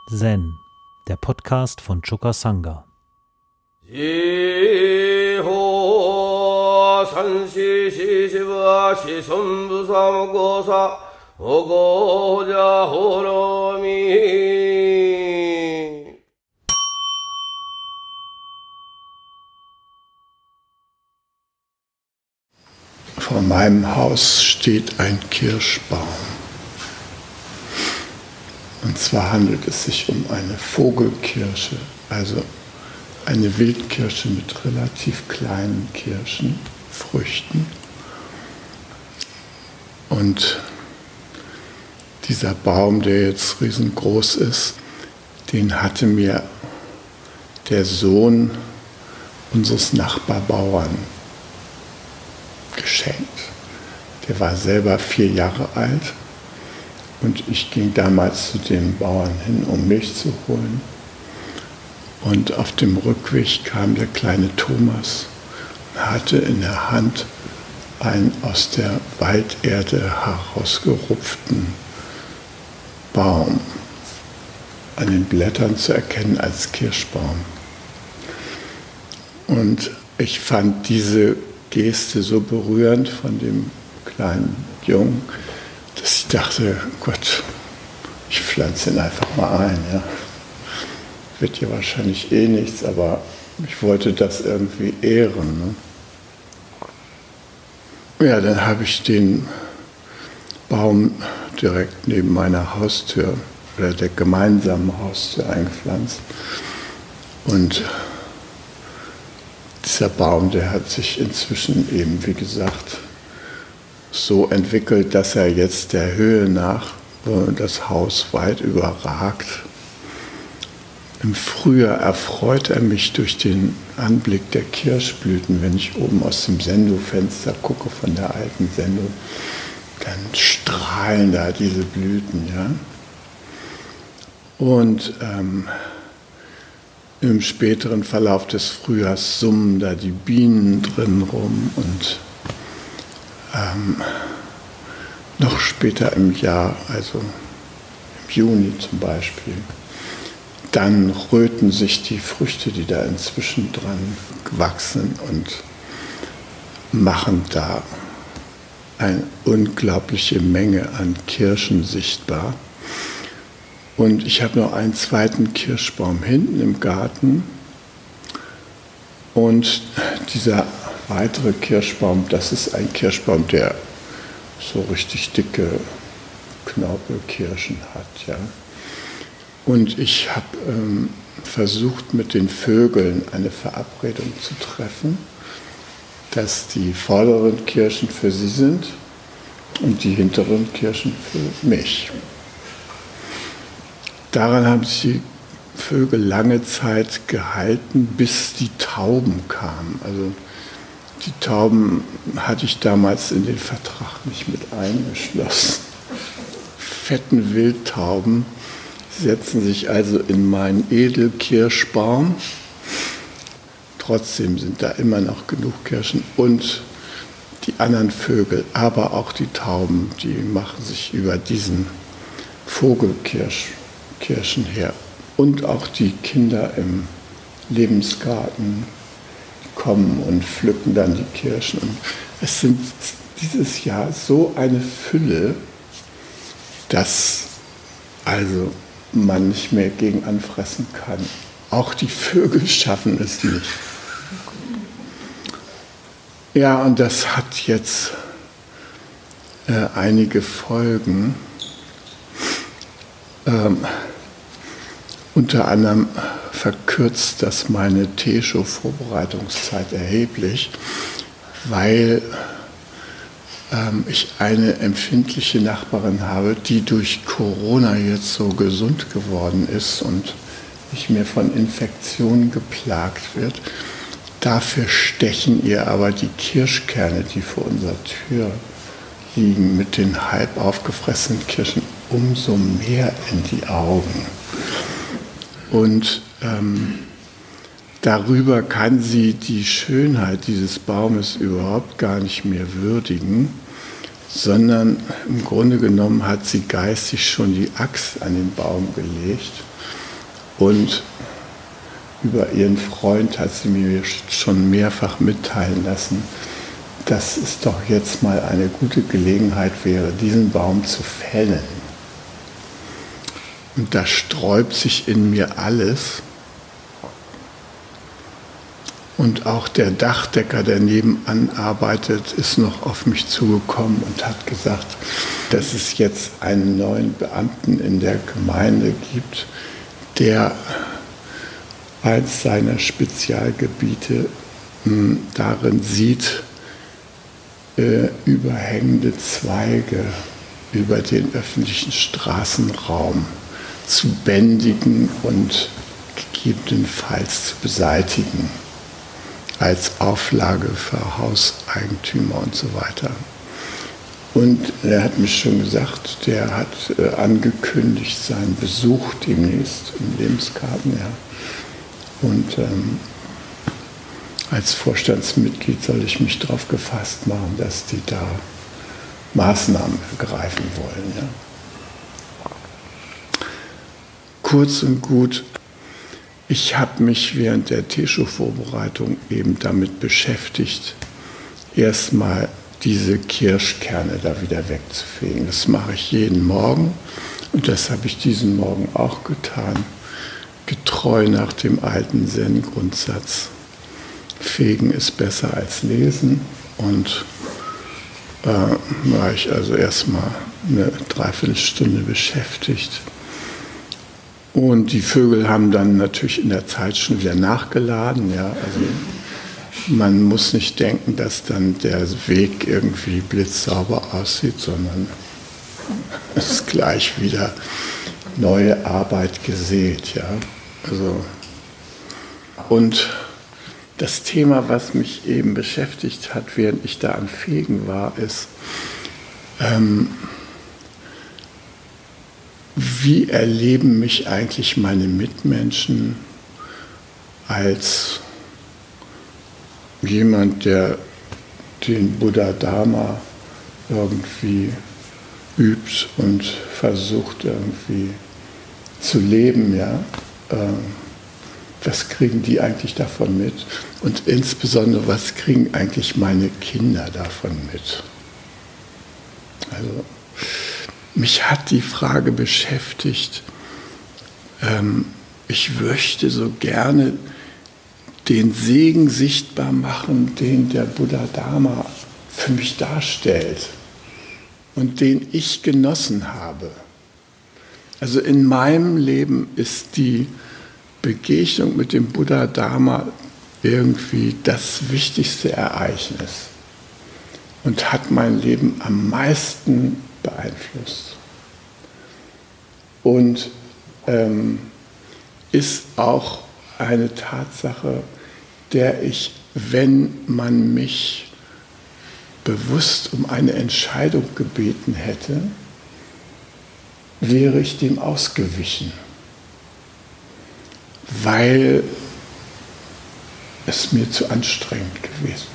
Zen, der Podcast von Choka Sangha. Vor meinem Haus steht ein Kirschbaum. Und zwar handelt es sich um eine Vogelkirsche, also eine Wildkirsche mit relativ kleinen Kirschenfrüchten. Und dieser Baum, der jetzt riesengroß ist, den hatte mir der Sohn unseres Nachbarbauern geschenkt. Der war selber 4 Jahre alt und ich ging damals zu dem Bauern hin, um Milch zu holen. Und auf dem Rückweg kam der kleine Thomas und hatte in der Hand einen aus der Walderde herausgerupften Baum, an den Blättern zu erkennen als Kirschbaum. Und ich fand diese Geste so berührend von dem kleinen Jungen, dass ich dachte, Gott, ich pflanze ihn einfach mal ein. Ja. Wird ja wahrscheinlich eh nichts, aber ich wollte das irgendwie ehren. Ne? Ja, dann habe ich den Baum direkt neben meiner Haustür oder der gemeinsamen Haustür eingepflanzt. Und dieser Baum, der hat sich inzwischen eben, wie gesagt, so entwickelt, dass er jetzt der Höhe nach das Haus weit überragt. Im Frühjahr erfreut er mich durch den Anblick der Kirschblüten, wenn ich oben aus dem Sendofenster gucke von der alten Sendo, dann strahlen da diese Blüten. Ja? Und im späteren Verlauf des Frühjahrs summen da die Bienen drin rum und noch später im Jahr, also im Juni zum Beispiel, dann röten sich die Früchte, die da inzwischen dran gewachsen und machen da eine unglaubliche Menge an Kirschen sichtbar. Und ich habe noch einen zweiten Kirschbaum hinten im Garten. Und dieser weitere Kirschbaum, das ist ein Kirschbaum, der so richtig dicke Knorpelkirschen hat. Ja. Und ich habe versucht, mit den Vögeln eine Verabredung zu treffen, dass die vorderen Kirschen für sie sind und die hinteren Kirschen für mich. Daran haben sich die Vögel lange Zeit gehalten, bis die Tauben kamen. Also die Tauben hatte ich damals in den Vertrag nicht mit eingeschlossen. Fetten Wildtauben setzen sich also in meinen Edelkirschbaum. Trotzdem sind da immer noch genug Kirschen und die anderen Vögel, aber auch die Tauben, die machen sich über diesen Vogelkirschen her. Und auch die Kinder im Lebensgarten kommen und pflücken dann die Kirschen. Und es sind dieses Jahr so eine Fülle, dass also man nicht mehr gegen anfressen kann. Auch die Vögel schaffen es nicht. Ja, und das hat jetzt einige Folgen. Unter anderem verkürzt das meine Teeshow-Vorbereitungszeit erheblich, weil ich eine empfindliche Nachbarin habe, die durch Corona jetzt so gesund geworden ist und nicht mehr von Infektionen geplagt wird. Dafür stechen ihr aber die Kirschkerne, die vor unserer Tür liegen, mit den halb aufgefressenen Kirschen umso mehr in die Augen. Und darüber kann sie die Schönheit dieses Baumes überhaupt gar nicht mehr würdigen, sondern im Grunde genommen hat sie geistig schon die Axt an den Baum gelegt Und über ihren Freund hat sie mir schon mehrfach mitteilen lassen, dass es doch jetzt mal eine gute Gelegenheit wäre, diesen Baum zu fällen. Und da sträubt sich in mir alles. Und auch der Dachdecker, der nebenan arbeitet, ist noch auf mich zugekommen und hat gesagt, dass es jetzt einen neuen Beamten in der Gemeinde gibt, der eins seiner Spezialgebiete darin sieht, überhängende Zweige über den öffentlichen Straßenraum zu bändigen und gegebenenfalls zu beseitigen, als Auflage für Hauseigentümer und so weiter. Und er hat mir schon gesagt, der hat angekündigt seinen Besuch demnächst im Lebensgarten. Ja. Und als Vorstandsmitglied soll ich mich darauf gefasst machen, dass die da Maßnahmen ergreifen wollen. Ja. Kurz und gut, ich habe mich während der Tesho-Vorbereitung eben damit beschäftigt, erstmal diese Kirschkerne da wieder wegzufegen. Das mache ich jeden Morgen und das habe ich diesen Morgen auch getan, getreu nach dem alten Zen-Grundsatz. Fegen ist besser als lesen und war ich also erstmal eine Dreiviertelstunde beschäftigt. Und die Vögel haben dann natürlich in der Zeit schon wieder nachgeladen. Ja. Also man muss nicht denken, dass dann der Weg irgendwie blitzsauber aussieht, sondern es ist gleich wieder neue Arbeit gesät. Ja. Also, und das Thema, was mich eben beschäftigt hat, während ich da am Fegen war, ist, wie erleben mich eigentlich meine Mitmenschen als jemand, der den Buddha Dharma irgendwie übt und versucht irgendwie zu leben, ja? Was kriegen die eigentlich davon mit? Und insbesondere, was kriegen eigentlich meine Kinder davon mit? Also, mich hat die Frage beschäftigt, ich möchte so gerne den Segen sichtbar machen, den der Buddha Dharma für mich darstellt und den ich genossen habe. Also in meinem Leben ist die Begegnung mit dem Buddha Dharma irgendwie das wichtigste Ereignis und hat mein Leben am meisten beeinflusst. Und ist auch eine Tatsache, der ich, wenn man mich bewusst um eine Entscheidung gebeten hätte, wäre ich dem ausgewichen, weil es mir zu anstrengend gewesen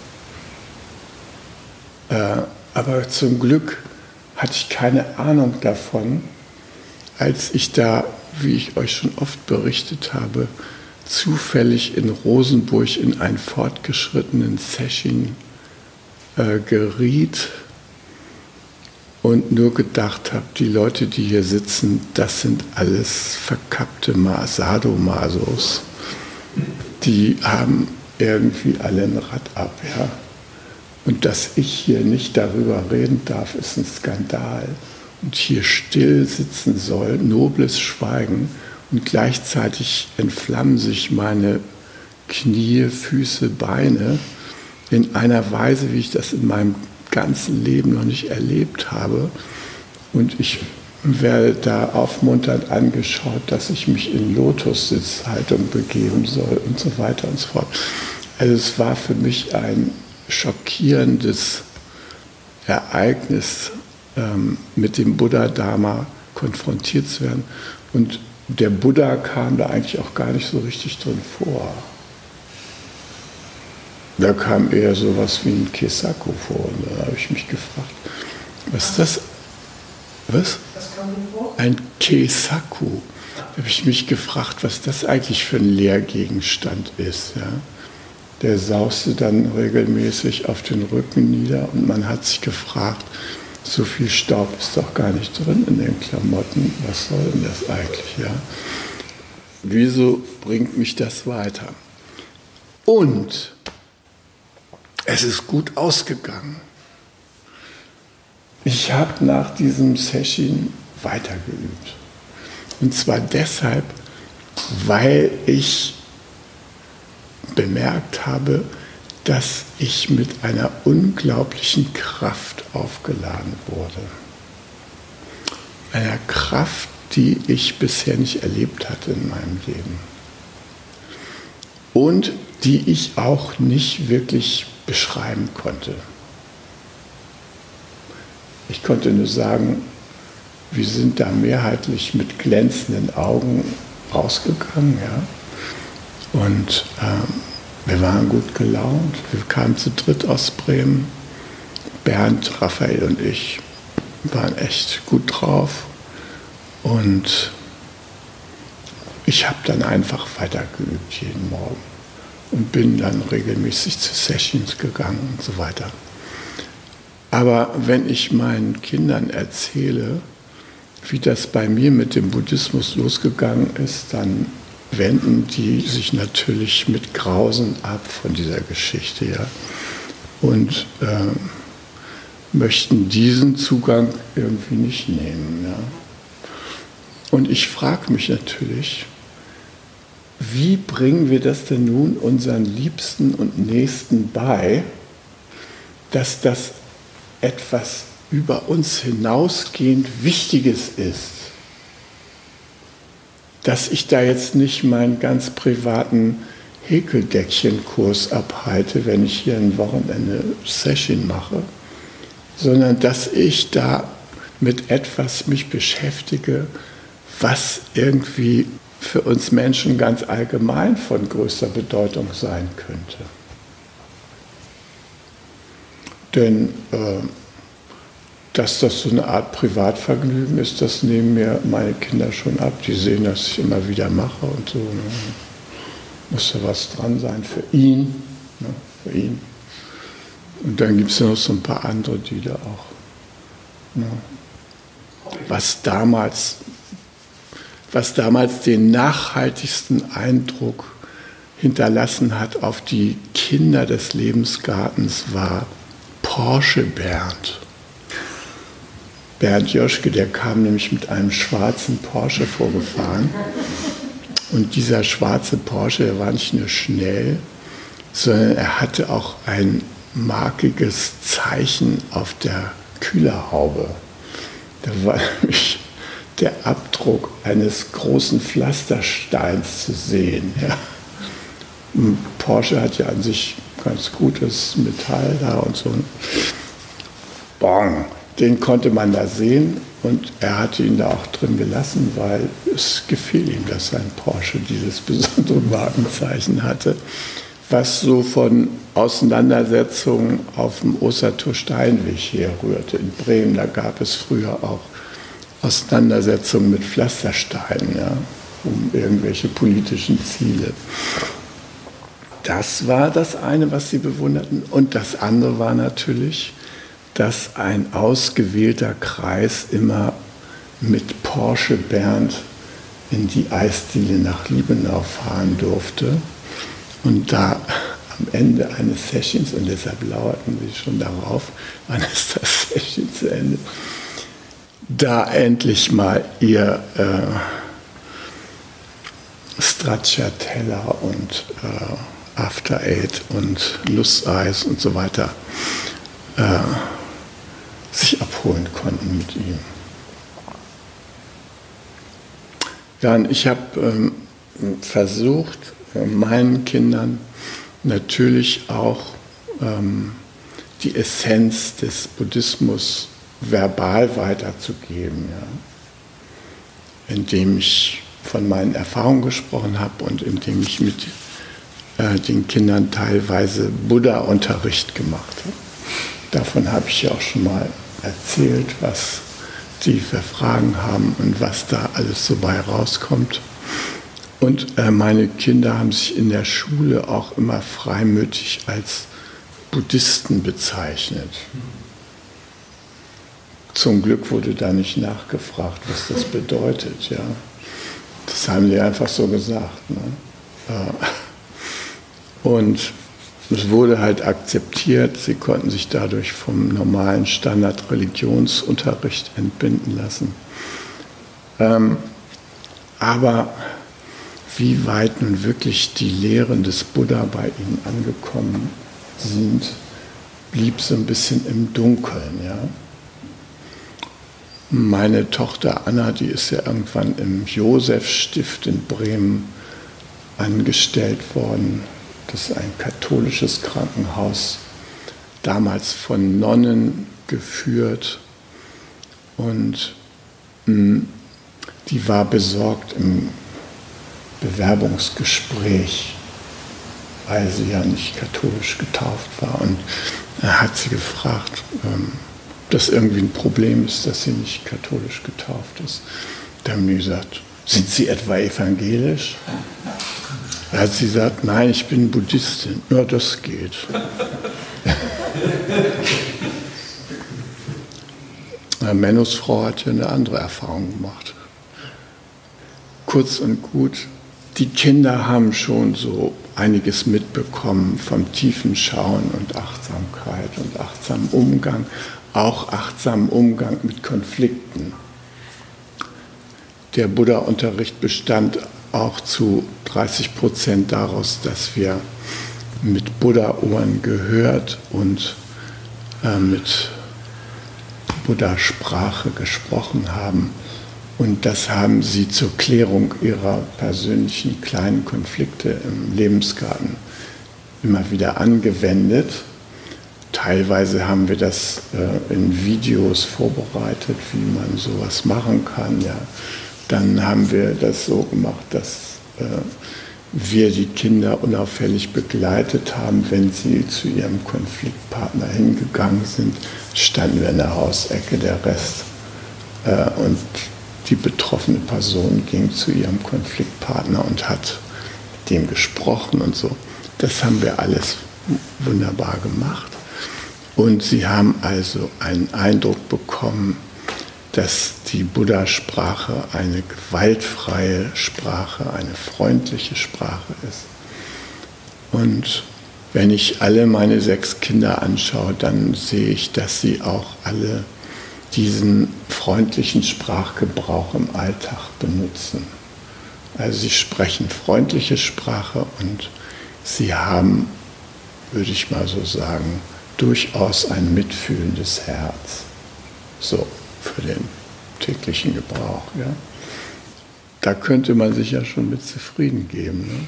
wäre. Aber zum Glück hatte ich keine Ahnung davon, als ich da, wie ich euch schon oft berichtet habe, zufällig in Rosenburg in einen fortgeschrittenen Session geriet und nur gedacht habe, die Leute, die hier sitzen, das sind alles verkappte Sadomasos. Die haben irgendwie alle ein Rad ab, ja. Und dass ich hier nicht darüber reden darf, ist ein Skandal. Und hier still sitzen soll, nobles Schweigen. Und gleichzeitig entflammen sich meine Knie, Füße, Beine in einer Weise, wie ich das in meinem ganzen Leben noch nicht erlebt habe. Und ich werde da aufmunternd angeschaut, dass ich mich in Lotussitzhaltung begeben soll und so weiter und so fort. Also es war für mich ein schockierendes Ereignis, mit dem Buddha Dharma konfrontiert zu werden. Und der Buddha kam da eigentlich auch gar nicht so richtig drin vor. Da kam eher sowas wie ein Kesaku vor. Und da habe ich mich gefragt, was ist das Was? Was kam denn vor? Ein Keisaku. Da habe ich mich gefragt, was das eigentlich für ein Lehrgegenstand ist. Ja? Der sauste dann regelmäßig auf den Rücken nieder und man hat sich gefragt, so viel Staub ist doch gar nicht drin in den Klamotten. Was soll denn das eigentlich? Ja? Wieso bringt mich das weiter? Und es ist gut ausgegangen. Ich habe nach diesem Session weitergeübt. Und zwar deshalb, weil ich bemerkt habe, dass ich mit einer unglaublichen Kraft aufgeladen wurde. Einer Kraft, die ich bisher nicht erlebt hatte in meinem Leben. Und die ich auch nicht wirklich beschreiben konnte. Ich konnte nur sagen, wir sind da mehrheitlich mit glänzenden Augen rausgegangen, ja. Und wir waren gut gelaunt. Wir kamen zu dritt aus Bremen. Bernd, Raphael und ich waren echt gut drauf. Und ich habe dann einfach weitergeübt jeden Morgen und bin dann regelmäßig zu Sessions gegangen und so weiter. Aber wenn ich meinen Kindern erzähle, wie das bei mir mit dem Buddhismus losgegangen ist, dann wenden die sich natürlich mit Grausen ab von dieser Geschichte, ja, und möchten diesen Zugang irgendwie nicht nehmen. Ja. Und ich frage mich natürlich, wie bringen wir das denn nun unseren Liebsten und Nächsten bei, dass das etwas über uns hinausgehend Wichtiges ist? Dass ich da jetzt nicht meinen ganz privaten Häkeldeckchenkurs abhalte, wenn ich hier ein Wochenende Session mache, sondern dass ich da mit etwas mich beschäftige, was irgendwie für uns Menschen ganz allgemein von größter Bedeutung sein könnte. Denn dass das so eine Art Privatvergnügen ist, das nehmen mir meine Kinder schon ab. Die sehen, dass ich immer wieder mache und so. Ne? Muss da was dran sein für ihn. Ne? Für ihn. Und dann gibt es noch so ein paar andere, die da auch. Ne? Was damals den nachhaltigsten Eindruck hinterlassen hat auf die Kinder des Lebensgartens, war Porsche Bernd. Bernd Joschke, der kam nämlich mit einem schwarzen Porsche vorgefahren. Und dieser schwarze Porsche, der war nicht nur schnell, sondern er hatte auch ein markiges Zeichen auf der Kühlerhaube. Da war nämlich der Abdruck eines großen Pflastersteins zu sehen. Ja. Porsche hat ja an sich ganz gutes Metall da und so. Bong, den konnte man da sehen und er hatte ihn da auch drin gelassen, weil es gefiel ihm, dass sein Porsche dieses besondere Markenzeichen hatte, was so von Auseinandersetzungen auf dem Ostertor Steinweg herrührte. In Bremen, da gab es früher auch Auseinandersetzungen mit Pflastersteinen, ja, um irgendwelche politischen Ziele. Das war das eine, was sie bewunderten. Und das andere war natürlich, dass ein ausgewählter Kreis immer mit Porsche Bernd in die Eisdiele nach Liebenau fahren durfte. Und da am Ende eines Sessions, und deshalb lauerten sie schon darauf, wann ist das Session zu Ende, da endlich mal ihr Stracciatella und After Eight und Nusseis und so weiter sich abholen konnten mit ihm. Dann, ich habe versucht, meinen Kindern natürlich auch die Essenz des Buddhismus verbal weiterzugeben, ja? Indem ich von meinen Erfahrungen gesprochen habe und indem ich mit den Kindern teilweise Buddha-Unterricht gemacht habe. Davon habe ich ja auch schon mal erzählt, was die für Fragen haben und was da alles so bei rauskommt. Und meine Kinder haben sich in der Schule auch immer freimütig als Buddhisten bezeichnet. Zum Glück wurde da nicht nachgefragt, was das bedeutet. Ja. Das haben die einfach so gesagt. Ne? Und es wurde halt akzeptiert, sie konnten sich dadurch vom normalen Standard-Religionsunterricht entbinden lassen. Aber wie weit nun wirklich die Lehren des Buddha bei ihnen angekommen sind, blieb so ein bisschen im Dunkeln. Ja? Meine Tochter Anna, die ist ja irgendwann im Josefstift in Bremen angestellt worden. Das ist ein katholisches Krankenhaus, damals von Nonnen geführt. Und die war besorgt im Bewerbungsgespräch, weil sie ja nicht katholisch getauft war. Und da hat sie gefragt, dass irgendwie ein Problem ist, dass sie nicht katholisch getauft ist. Da haben die gesagt, sind Sie etwa evangelisch? Da hat sie gesagt, nein, ich bin Buddhistin. Ja, das geht. Mennos Frau hat ja eine andere Erfahrung gemacht. Kurz und gut, die Kinder haben schon so einiges mitbekommen vom tiefen Schauen und Achtsamkeit und achtsamen Umgang, auch achtsamen Umgang mit Konflikten. Der Buddha-Unterricht bestand auch zu 30% daraus, dass wir mit Buddha-Ohren gehört und mit Buddha-Sprache gesprochen haben. Und das haben sie zur Klärung ihrer persönlichen kleinen Konflikte im Lebensgarten immer wieder angewendet. Teilweise haben wir das in Videos vorbereitet, wie man sowas machen kann. Ja. Dann haben wir das so gemacht, dass wir die Kinder unauffällig begleitet haben. Wenn sie zu ihrem Konfliktpartner hingegangen sind, standen wir in der Hausecke, der Rest. Und die betroffene Person ging zu ihrem Konfliktpartner und hat mit dem gesprochen und so. Das haben wir alles wunderbar gemacht. Und sie haben also einen Eindruck bekommen, dass die Buddha-Sprache eine gewaltfreie Sprache, eine freundliche Sprache ist. Und wenn ich alle meine 6 Kinder anschaue, dann sehe ich, dass sie auch alle diesen freundlichen Sprachgebrauch im Alltag benutzen. Also sie sprechen freundliche Sprache und sie haben, würde ich mal so sagen, durchaus ein mitfühlendes Herz. So, für den täglichen Gebrauch. Ja. Da könnte man sich ja schon mit zufrieden geben. Ne?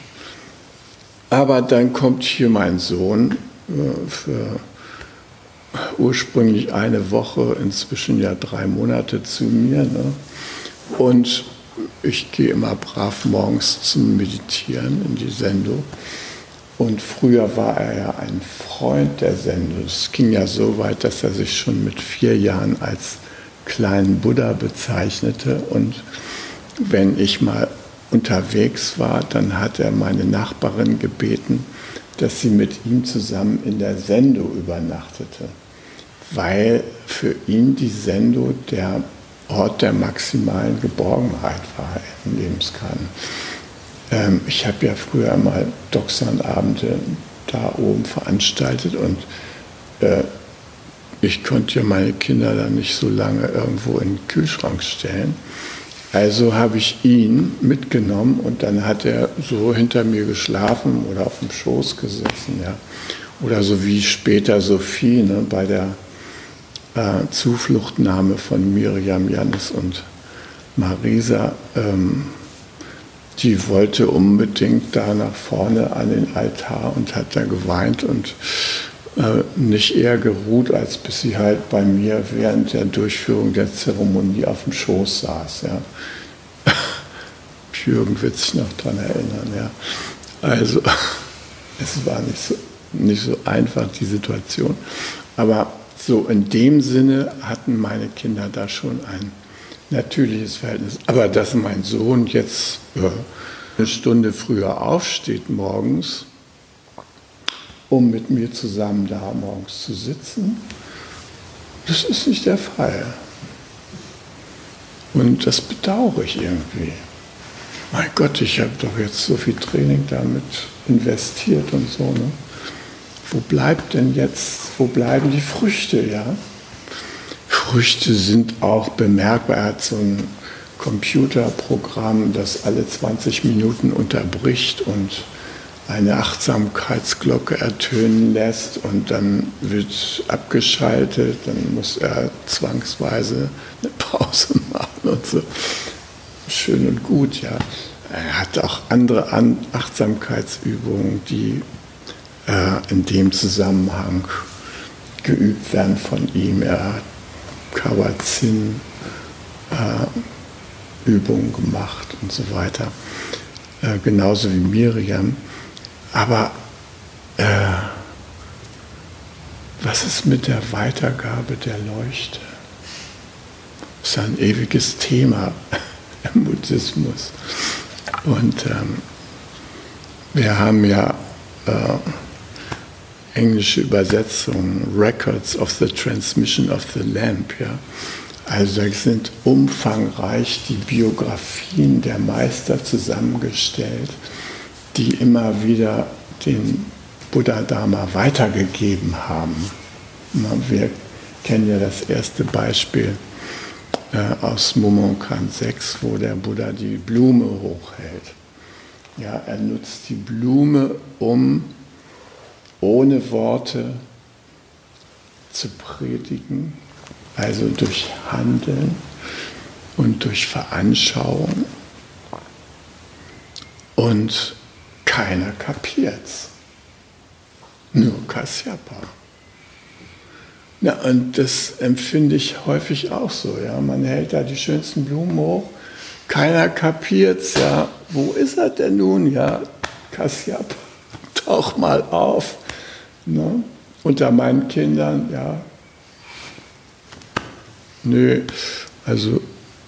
Aber dann kommt hier mein Sohn für ursprünglich eine Woche, inzwischen ja 3 Monate zu mir. Ne? Und ich gehe immer brav morgens zum Meditieren in die Sendo. Und früher war er ja ein Freund der Sendo. Es ging ja so weit, dass er sich schon mit 4 Jahren als kleinen Buddha bezeichnete. Und wenn ich mal unterwegs war, dann hat er meine Nachbarin gebeten, dass sie mit ihm zusammen in der Sendo übernachtete, weil für ihn die Sendo der Ort der maximalen Geborgenheit war im Lebensgarten. Ich habe ja früher mal Doksan-Abende da oben veranstaltet und ich konnte ja meine Kinder dann nicht so lange irgendwo in den Kühlschrank stellen. Also habe ich ihn mitgenommen und dann hat er so hinter mir geschlafen oder auf dem Schoß gesessen. Ja. Oder so wie später Sophie, ne, bei der Zufluchtnahme von Miriam, Jannis und Marisa. Die wollte unbedingt da nach vorne an den Altar und hat da geweint und nicht eher geruht, als bis sie halt bei mir während der Durchführung der Zeremonie auf dem Schoß saß. Ja. Jürgen wird sich noch daran erinnern. Ja. Also es war nicht so einfach, die Situation. Aber so in dem Sinne hatten meine Kinder da schon ein natürliches Verhältnis. Aber dass mein Sohn jetzt eine Stunde früher aufsteht morgens, um mit mir zusammen da morgens zu sitzen, das ist nicht der Fall. Und das bedauere ich irgendwie. Mein Gott, ich habe doch jetzt so viel Training damit investiert und so. Ne? Wo bleiben die Früchte, ja? Früchte sind auch bemerkbar. Er hat so ein Computerprogramm, das alle 20 Minuten unterbricht und eine Achtsamkeitsglocke ertönen lässt und dann wird abgeschaltet, dann muss er zwangsweise eine Pause machen und so. Schön und gut, ja. Er hat auch andere Achtsamkeitsübungen, die in dem Zusammenhang geübt werden von ihm. Er hat Kabat-Zinn Übungen gemacht und so weiter. Genauso wie Miriam. Aber was ist mit der Weitergabe der Leuchte? Das ist ein ewiges Thema im Buddhismus. Und wir haben ja englische Übersetzungen, Records of the Transmission of the Lamp. Ja? Also da sind umfangreich die Biografien der Meister zusammengestellt, die immer wieder den Buddha-Dharma weitergegeben haben. Wir kennen ja das erste Beispiel aus Mumonkan 6, wo der Buddha die Blume hochhält. Ja, er nutzt die Blume, um ohne Worte zu predigen, also durch Handeln und durch Veranschauung. Und keiner kapiert's. Nur Kasyapa. Ja, und das empfinde ich häufig auch so. Ja. Man hält da die schönsten Blumen hoch, keiner kapiert's. Ja. Wo ist er denn nun? Ja, Kasyapa, tauch mal auf. Ne? Unter meinen Kindern, ja. Nö, also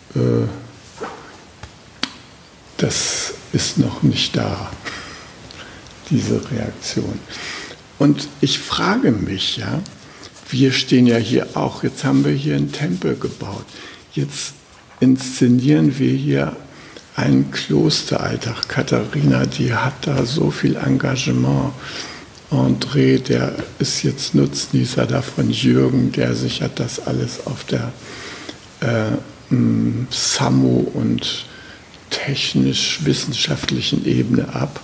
das ist noch nicht da, diese Reaktion. Und ich frage mich, ja, wir stehen ja hier auch, jetzt haben wir hier einen Tempel gebaut, jetzt inszenieren wir hier einen Klosteralltag. Katharina, die hat da so viel Engagement. André, der ist jetzt Nutznießer davon, Jürgen, der sichert das alles auf der SAMU und technisch-wissenschaftlichen Ebene ab.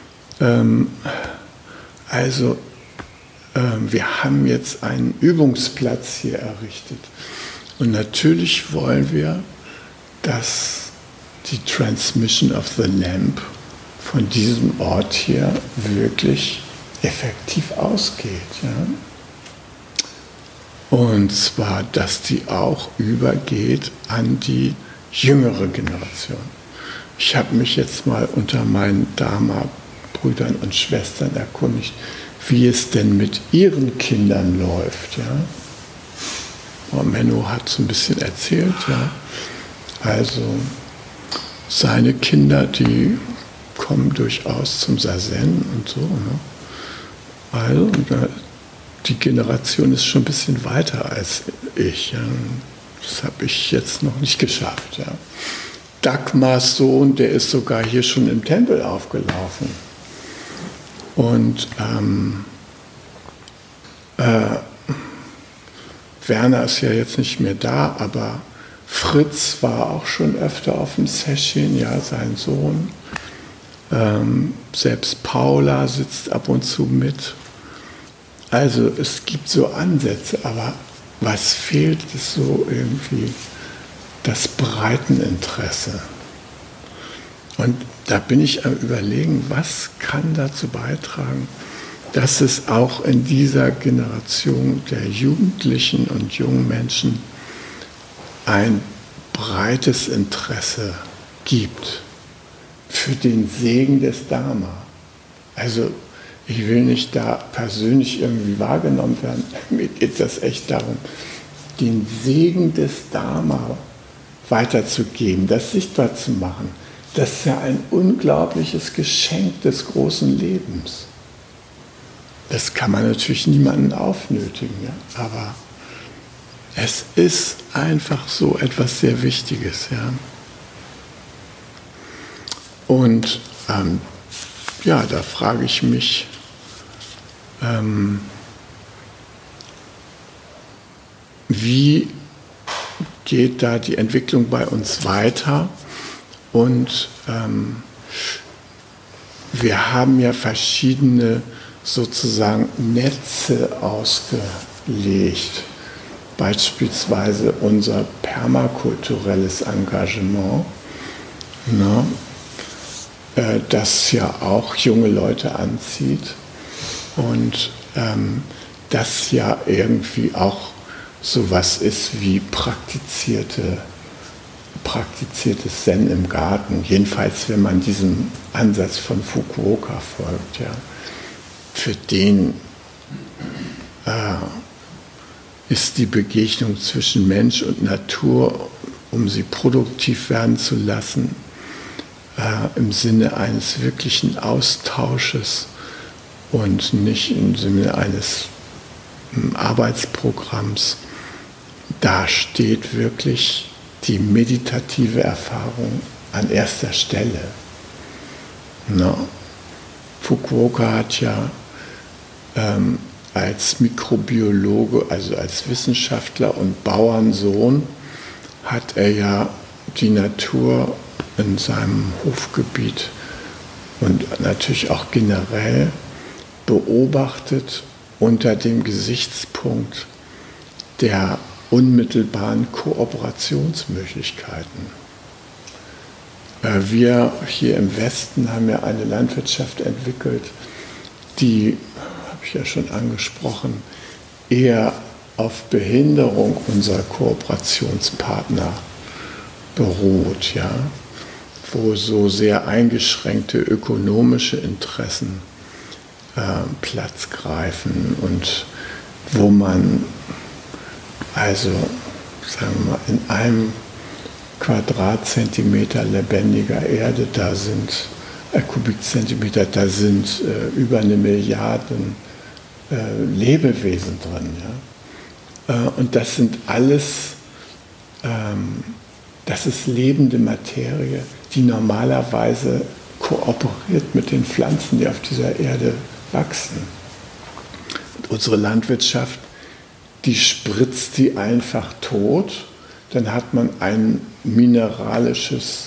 Wir haben jetzt einen Übungsplatz hier errichtet. Und natürlich wollen wir, dass die Transmission of the Lamp von diesem Ort hier wirklich effektiv ausgeht. Ja? Und zwar, dass die auch übergeht an die jüngere Generation. Ich habe mich jetzt mal unter meinen Dharma-Brüdern und Schwestern erkundigt, wie es denn mit ihren Kindern läuft. Ja? Menno hat so ein bisschen erzählt. Ja? Also seine Kinder, die kommen durchaus zum Sazen und so. Ne? Also die Generation ist schon ein bisschen weiter als ich. Ja? Das habe ich jetzt noch nicht geschafft. Ja? Dagmars Sohn, der ist sogar hier schon im Tempel aufgelaufen. Und Werner ist ja jetzt nicht mehr da, aber Fritz war auch schon öfter auf dem Session, ja, sein Sohn. Selbst Paula sitzt ab und zu mit. Also es gibt so Ansätze, aber was fehlt, ist so irgendwie das Breiteninteresse. Und da bin ich am Überlegen, was kann dazu beitragen, dass es auch in dieser Generation der Jugendlichen und jungen Menschen ein breites Interesse gibt für den Segen des Dharma. Also ich will nicht da persönlich irgendwie wahrgenommen werden. Mir geht das echt darum, den Segen des Dharma weiterzugeben, das sichtbar zu machen, das ist ja ein unglaubliches Geschenk des großen Lebens. Das kann man natürlich niemandem aufnötigen, ja? Aber es ist einfach so etwas sehr Wichtiges. Ja? Und da frage ich mich, wie geht da die Entwicklung bei uns weiter? Und wir haben ja verschiedene sozusagen Netze ausgelegt. Beispielsweise unser permakulturelles Engagement, das ja auch junge Leute anzieht und das ja irgendwie auch sowas ist wie praktiziertes Zen im Garten, jedenfalls wenn man diesem Ansatz von Fukuoka folgt. Ja. Für den ist die Begegnung zwischen Mensch und Natur, um sie produktiv werden zu lassen, im Sinne eines wirklichen Austausches und nicht im Sinne eines Arbeitsprogramms. Da steht wirklich die meditative Erfahrung an erster Stelle. Fukuoka hat ja als Mikrobiologe, also als Wissenschaftler und Bauernsohn, hat er ja die Natur in seinem Hofgebiet und natürlich auch generell beobachtet unter dem Gesichtspunkt der unmittelbaren Kooperationsmöglichkeiten. Wir hier im Westen haben ja eine Landwirtschaft entwickelt, die, habe ich ja schon angesprochen, eher auf Behinderung unserer Kooperationspartner beruht, ja, wo so sehr eingeschränkte ökonomische Interessen Platz greifen und wo man also, sagen wir mal, in einem Quadratzentimeter lebendiger Erde, da sind Kubikzentimeter, da sind über 1 Milliarde Lebewesen drin. Ja? Und das sind alles, das ist lebende Materie, die normalerweise kooperiert mit den Pflanzen, die auf dieser Erde wachsen. Und unsere Landwirtschaft, die spritzt die einfach tot, dann hat man ein mineralisches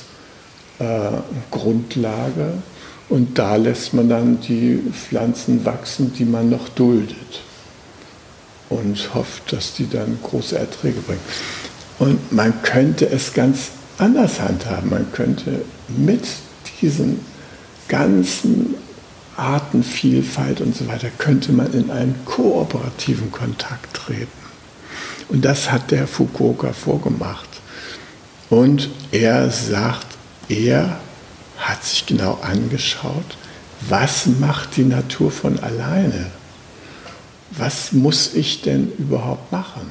Grundlage und da lässt man dann die Pflanzen wachsen, die man noch duldet und hofft, dass die dann große Erträge bringen. Und man könnte es ganz anders handhaben. Man könnte mit diesen ganzen Artenvielfalt und so weiter, könnte man in einen kooperativen Kontakt treten. Und das hat der Fukuoka vorgemacht. Und er sagt, er hat sich genau angeschaut, was macht die Natur von alleine? Was muss ich denn überhaupt machen?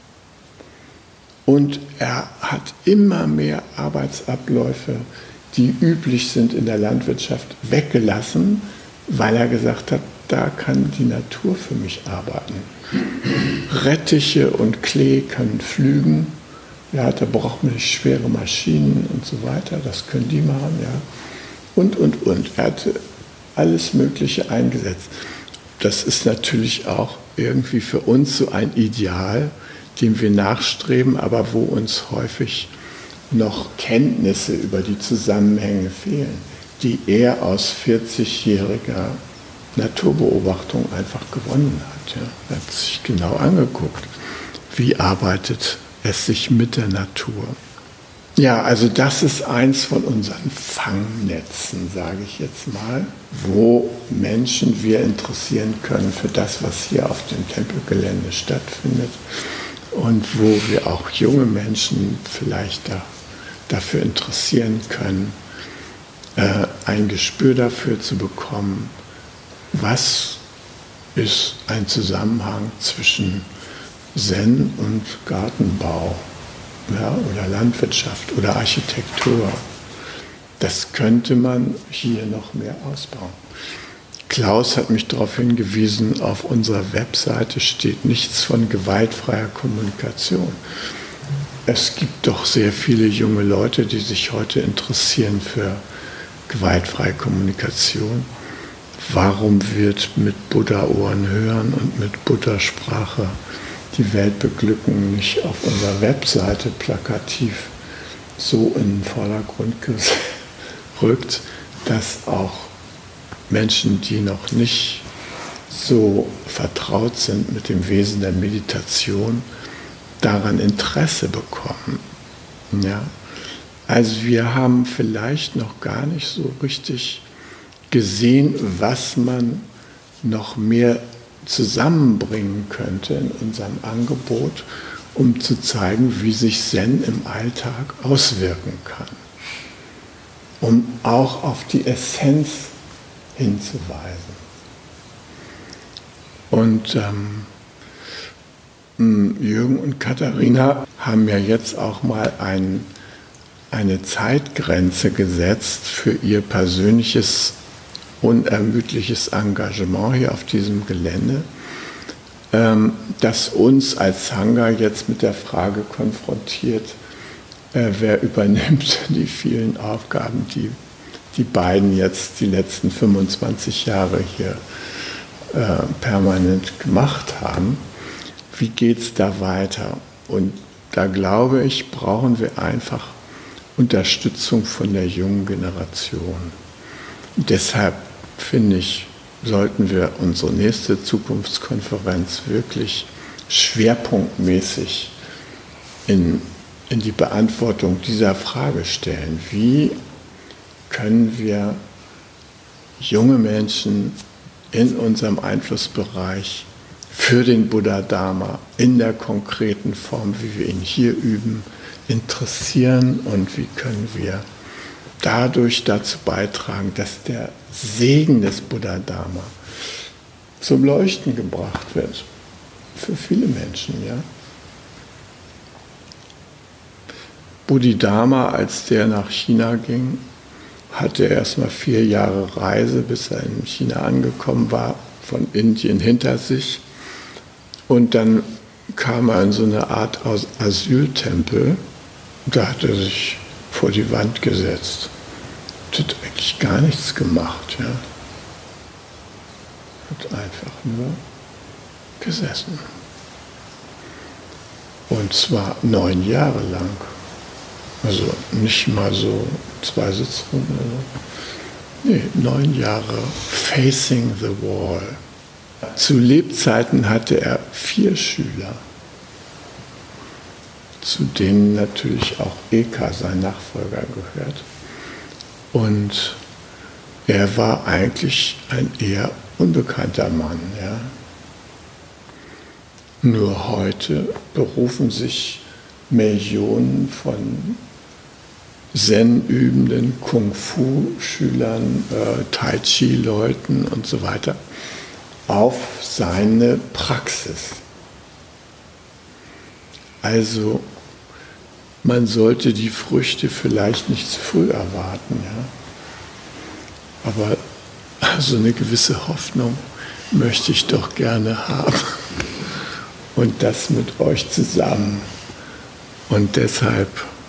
Und er hat immer mehr Arbeitsabläufe, die üblich sind in der Landwirtschaft, weggelassen, weil er gesagt hat, da kann die Natur für mich arbeiten. Rettiche und Klee können pflügen, ja, da braucht man nicht schwere Maschinen und so weiter, das können die machen, ja. Und. Er hatte alles Mögliche eingesetzt. Das ist natürlich auch irgendwie für uns so ein Ideal, dem wir nachstreben, aber wo uns häufig noch Kenntnisse über die Zusammenhänge fehlen, die er aus 40-jähriger Naturbeobachtung einfach gewonnen hat. Ja. Er hat sich genau angeguckt, wie arbeitet es sich mit der Natur. Ja, also das ist eins von unseren Fangnetzen, sage ich jetzt mal, wo Menschen wir interessieren können für das, was hier auf dem Tempelgelände stattfindet und wo wir auch junge Menschen vielleicht dafür interessieren können, ein Gespür dafür zu bekommen, was ist ein Zusammenhang zwischen Zen und Gartenbau. ja, oder Landwirtschaft oder Architektur. Das könnte man hier noch mehr ausbauen. Klaus hat mich darauf hingewiesen, auf unserer Webseite steht nichts von gewaltfreier Kommunikation. Es gibt doch sehr viele junge Leute, die sich heute interessieren für gewaltfreie Kommunikation. Warum wird mit Buddha-Ohren hören und mit Buddha-Sprache die Welt beglücken nicht auf unserer Webseite plakativ so in den Vordergrund gerückt, dass auch Menschen, die noch nicht so vertraut sind mit dem Wesen der Meditation, daran Interesse bekommen. Ja? Also wir haben vielleicht noch gar nicht so richtig gesehen, was man noch mehr zusammenbringen könnte in unserem Angebot, um zu zeigen, wie sich Zen im Alltag auswirken kann. Um auch auf die Essenz hinzuweisen. Und Jürgen und Katharina haben ja jetzt auch mal eine Zeitgrenze gesetzt für ihr persönliches, unermüdliches Engagement hier auf diesem Gelände, das uns als Sangha jetzt mit der Frage konfrontiert, wer übernimmt die vielen Aufgaben, die die beiden jetzt die letzten 25 Jahre hier permanent gemacht haben. Wie geht es da weiter? Und da glaube ich, brauchen wir einfach Unterstützung von der jungen Generation. Und deshalb finde ich, sollten wir unsere nächste Zukunftskonferenz wirklich schwerpunktmäßig in die Beantwortung dieser Frage stellen. Wie können wir junge Menschen in unserem Einflussbereich für den Buddha-Dharma in der konkreten Form, wie wir ihn hier üben, interessieren und wie können wir dadurch dazu beitragen, dass der Segen des Buddha-Dharma zum Leuchten gebracht wird. Für viele Menschen, ja. Bodhidharma, als der nach China ging, hatte erstmal 4 Jahre Reise, bis er in China angekommen war, von Indien hinter sich. Und dann kam er in so eine Art Asyltempel. Da hat er sich vor die Wand gesetzt. Hat eigentlich gar nichts gemacht. Ja. Hat einfach nur gesessen. Und zwar 9 Jahre lang. Also nicht mal so 2 Sitzungen. Nee, 9 Jahre facing the wall. Zu Lebzeiten hatte er 4 Schüler, zu denen natürlich auch Eka, sein Nachfolger, gehört. Und er war eigentlich ein eher unbekannter Mann. Ja. Nur heute berufen sich Millionen von Zen-übenden, Kung-Fu-Schülern, Tai-Chi-Leuten und so weiter auf seine Praxis. Also man sollte die Früchte vielleicht nicht zu früh erwarten, ja? Aber so eine gewisse Hoffnung möchte ich doch gerne haben. Und das mit euch zusammen. Und deshalb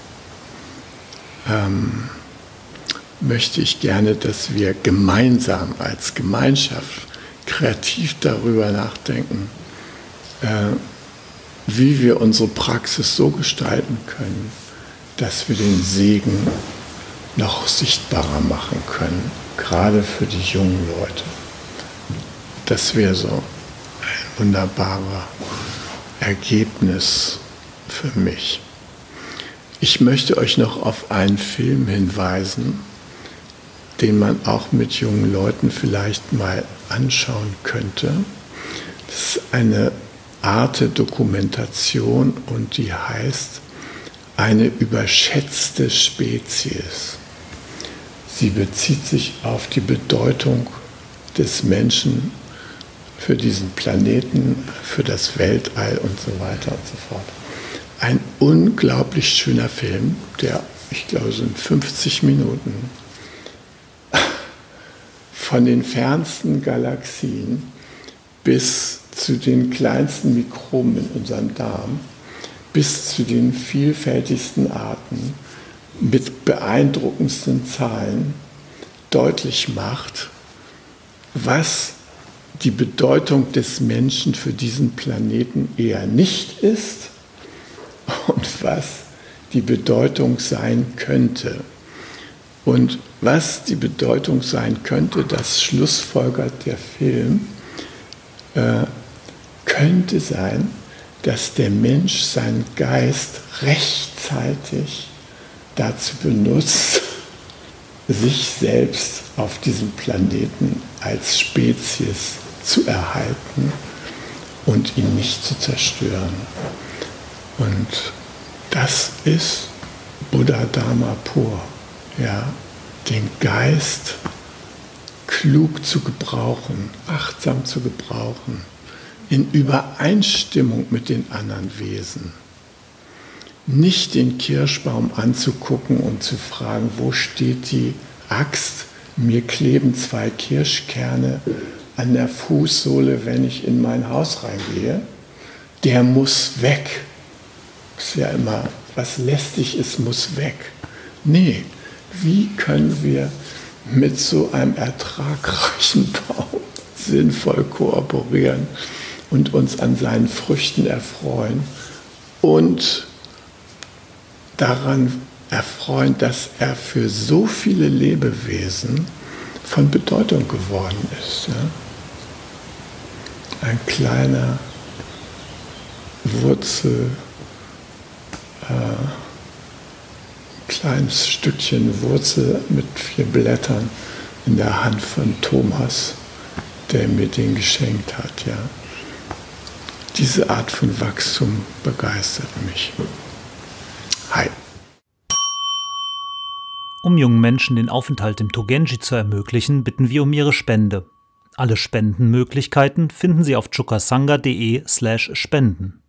möchte ich gerne, dass wir gemeinsam als Gemeinschaft kreativ darüber nachdenken, wie wir unsere Praxis so gestalten können, dass wir den Segen noch sichtbarer machen können, gerade für die jungen Leute. Das wäre so ein wunderbares Ergebnis für mich. Ich möchte euch noch auf einen Film hinweisen, den man auch mit jungen Leuten vielleicht mal anschauen könnte. Das ist eine Arte-Dokumentation und die heißt Eine überschätzte Spezies. Sie bezieht sich auf die Bedeutung des Menschen für diesen Planeten, für das Weltall und so weiter und so fort. ein unglaublich schöner Film, der, ich glaube, sind 50 Minuten, von den fernsten Galaxien bis zu den kleinsten Mikroben in unserem Darm, bis zu den vielfältigsten Arten, mit beeindruckendsten Zahlen deutlich macht, was die Bedeutung des Menschen für diesen Planeten eher nicht ist und was die Bedeutung sein könnte. Und was die Bedeutung sein könnte, das schlussfolgert der Film, könnte sein, dass der Mensch seinen Geist rechtzeitig dazu benutzt, sich selbst auf diesem Planeten als Spezies zu erhalten und ihn nicht zu zerstören. Und das ist Buddha Dharma pur, ja, den Geist klug zu gebrauchen, achtsam zu gebrauchen, in Übereinstimmung mit den anderen Wesen. Nicht den Kirschbaum anzugucken und zu fragen, wo steht die Axt? Mir kleben 2 Kirschkerne an der Fußsohle, wenn ich in mein Haus reingehe. Der muss weg. Das ist ja immer, was lästig ist, muss weg. Nee, wie können wir mit so einem ertragreichen Baum sinnvoll kooperieren und uns an seinen Früchten erfreuen und daran erfreuen, dass er für so viele Lebewesen von Bedeutung geworden ist. Ja? Ein kleiner kleines Stückchen Wurzel mit 4 Blättern in der Hand von Thomas, der mir den geschenkt hat. Ja? Diese Art von Wachstum begeistert mich. Hi. Um jungen Menschen den Aufenthalt im Togenji zu ermöglichen, bitten wir um ihre Spende. Alle Spendenmöglichkeiten finden Sie auf chukasanga.de/spenden.